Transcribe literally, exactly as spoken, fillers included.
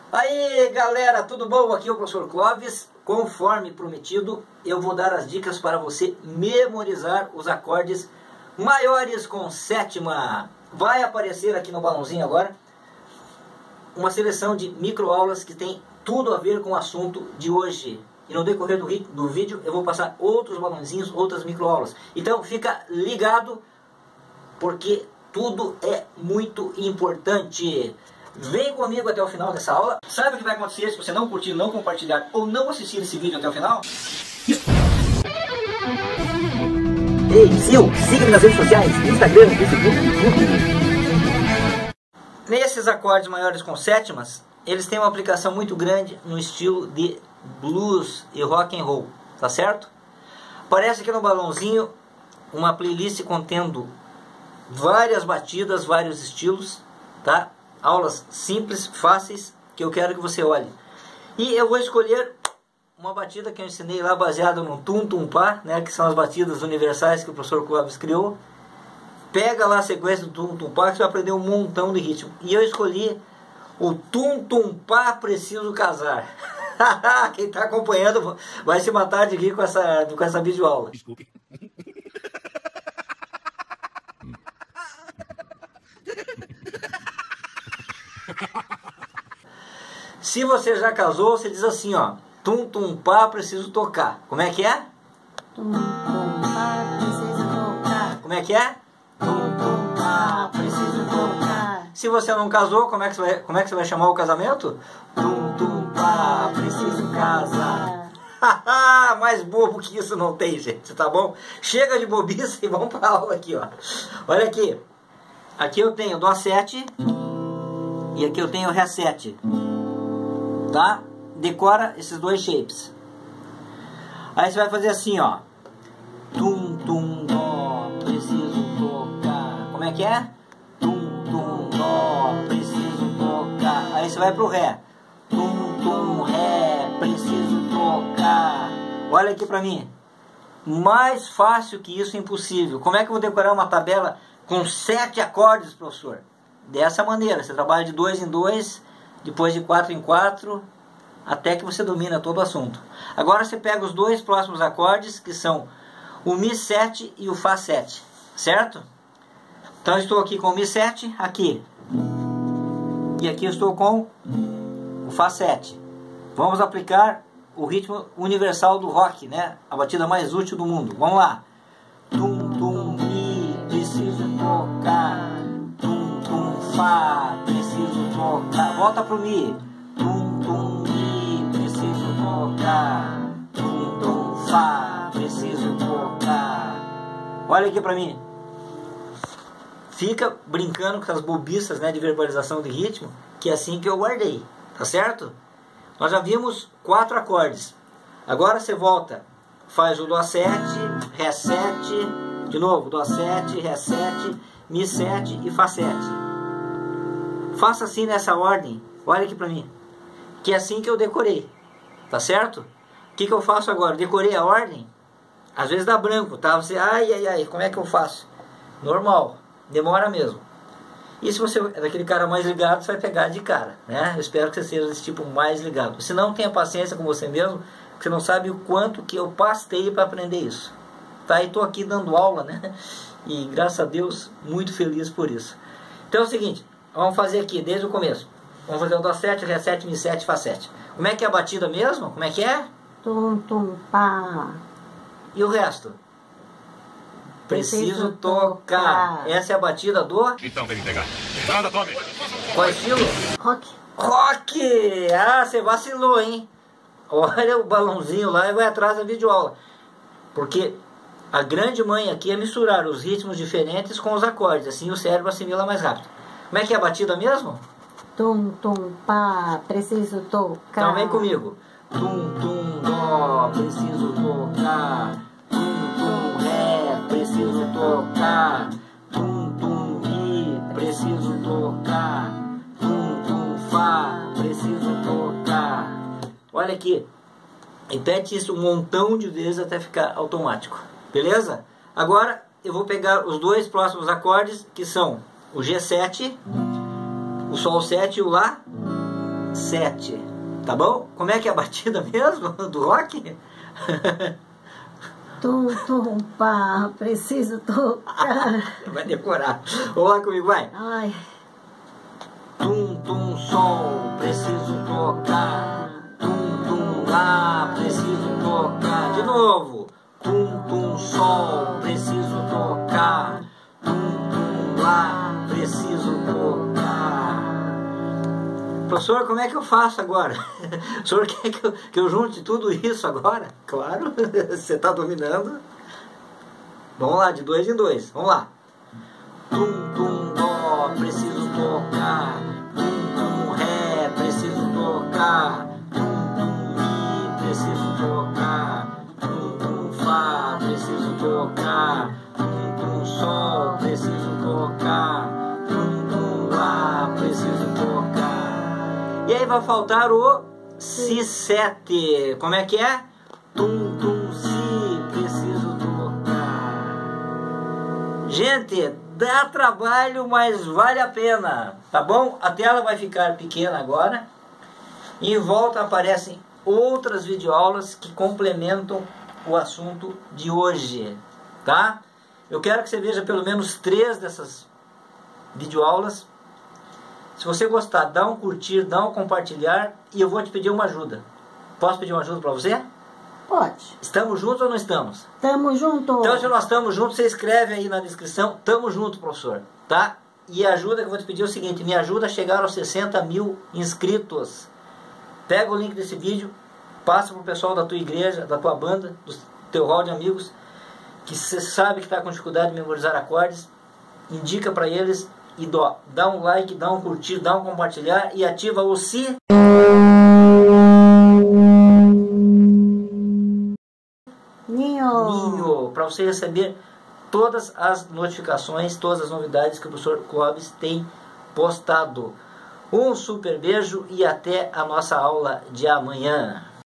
Aí galera, tudo bom? Aqui é o professor Clóvis. Conforme prometido, eu vou dar as dicas para você memorizar os acordes maiores com sétima. Vai aparecer aqui no balãozinho agora uma seleção de microaulas que tem tudo a ver com o assunto de hoje. E no decorrer do, do vídeo eu vou passar outros balãozinhos, outras microaulas. Então fica ligado, porque tudo é muito importante. Vem comigo até o final dessa aula. Sabe o que vai acontecer se você não curtir, não compartilhar ou não assistir esse vídeo até o final? Ei, Sil, siga-me nas redes sociais, Instagram, Facebook, YouTube. Nesses acordes maiores com sétimas, eles têm uma aplicação muito grande no estilo de blues e rock and roll, tá certo? Aparece aqui no balãozinho uma playlist contendo várias batidas, vários estilos, tá? Aulas simples, fáceis, que eu quero que você olhe. E eu vou escolher uma batida que eu ensinei lá, baseada no tum tum pá, né, que são as batidas universais que o professor Clóvis criou. Pega lá a sequência do tum tum pá, que você vai aprender um montão de ritmo. E eu escolhi o tum tum pá preciso casar. Quem está acompanhando vai se matar de rir com essa, com essa videoaula. Desculpe. Se você já casou, você diz assim, ó: tum tum pá, preciso tocar. Como é que é? Tum tum pá, preciso tocar. Como é que é? Tum tum pá, preciso tocar. Se você não casou, como é que você vai, como é que você vai chamar o casamento? Tum tum pá, preciso casar. Mais bobo que isso não tem, gente, tá bom? Chega de bobice e vamos pra aula aqui, ó. Olha aqui. Aqui eu tenho dó sete e aqui eu tenho ré sete. Tá? Decora esses dois shapes. Aí você vai fazer assim, ó: tum tum dó, preciso tocar. Como é que é? Tum tum dó, preciso tocar. Aí você vai pro ré: tum tum ré, preciso tocar. Olha aqui pra mim. Mais fácil que isso, impossível. Como é que eu vou decorar uma tabela com sete acordes, professor? Dessa maneira, você trabalha de dois em dois, depois de quatro em quatro, até que você domina todo o assunto. Agora você pega os dois próximos acordes, que são o Mi sete e o Fá sete, certo? Então eu estou aqui com o Mi sete, aqui. E aqui eu estou com o Fá sete. Vamos aplicar o ritmo universal do rock, né? A batida mais útil do mundo. Vamos lá. Tum, tum, Mi, preciso tocar. Tum, tum, Fá, preciso tocar. Volta pro Mi. Tum, tum, Mi, preciso tocar. Tum, tum, Fá, preciso tocar. Olha aqui pra mim. Fica brincando com as bobiças, né, de verbalização de ritmo, que é assim que eu guardei, tá certo? Nós já vimos quatro acordes. Agora você volta, faz o dó sete, ré sete, de novo, dó sete, ré sete, mi sete e fá sete. Faça assim nessa ordem. Olha aqui pra mim, que é assim que eu decorei, tá certo? O que que eu faço agora? Decorei a ordem, às vezes dá branco, tá? Você, ai, ai, ai, como é que eu faço? Normal, demora mesmo. E se você é daquele cara mais ligado, você vai pegar de cara, né? Eu espero que você seja desse tipo mais ligado. Se não, tenha paciência com você mesmo, porque você não sabe o quanto que eu pastei para aprender isso. Tá? E tô aqui dando aula, né? E graças a Deus, muito feliz por isso. Então é o seguinte, vamos fazer aqui desde o começo. Vamos fazer o dó sete, ré sete, mi sete, fá sete. Como é que é a batida mesmo? Como é que é? Tum tum pá. E o resto? Preciso, Preciso tocar. tocar. Essa é a batida do... Então vem me pegar. Nada, tome. Qual estilo? Rock. Rock! Ah, você vacilou, hein? Olha o balãozinho lá e vai atrás da videoaula. Porque a grande mãe aqui é misturar os ritmos diferentes com os acordes. Assim o cérebro assimila mais rápido. Como é que é a batida mesmo? Tum tum pá, preciso tocar. Então vem comigo. Tum tum dó, preciso tocar. Tum tum ré, preciso tocar. Tum tum mi, preciso tocar. Tum tum fá, preciso tocar. Olha aqui, repete isso um montão de vezes até ficar automático, beleza? Agora eu vou pegar os dois próximos acordes, que são o G sete, o Sol sete e o Lá sete. Tá bom? Como é que é a batida mesmo do rock? Tum, tum, pá, preciso tocar. Vai decorar. Vamos lá comigo, vai. Ai. Tum, tum, sol, preciso tocar. Tum, tum, lá, preciso tocar. De novo. Tum, tum, sol, preciso tocar. Tum, tum, lá, preciso tocar. Professor, como é que eu faço agora? O senhor quer que eu, que eu junte tudo isso agora? Claro, você está dominando. Vamos lá, de dois em dois. Vamos lá. Tum, tum, dó, preciso tocar. Tum, tum, ré, preciso tocar. Tum, tum, mi, preciso tocar. Tum, tum, fá, preciso tocar. Tum, tum, sol, preciso tocar. Tum, tum, lá, preciso tocar. E aí vai faltar o Si sete. Como é que é? Tum, tum, si, preciso tocar. Gente, dá trabalho, mas vale a pena. Tá bom? A tela vai ficar pequena agora. E em volta aparecem outras videoaulas que complementam o assunto de hoje. Tá? Eu quero que você veja pelo menos três dessas videoaulas. Se você gostar, dá um curtir, dá um compartilhar e eu vou te pedir uma ajuda. Posso pedir uma ajuda para você? Pode. Estamos juntos ou não estamos? Tamo junto. Então, se nós estamos juntos, você escreve aí na descrição, tamo junto, professor, tá? E a ajuda que eu vou te pedir é o seguinte, me ajuda a chegar aos sessenta mil inscritos. Pega o link desse vídeo, passa pro pessoal da tua igreja, da tua banda, do teu hall de amigos, que você sabe que está com dificuldade de memorizar acordes, indica para eles. E dá um like, dá um curtir, dá um compartilhar e ativa o si. Ninho. Ninho, para você receber todas as notificações, todas as novidades que o professor Clóvis tem postado. Um super beijo e até a nossa aula de amanhã.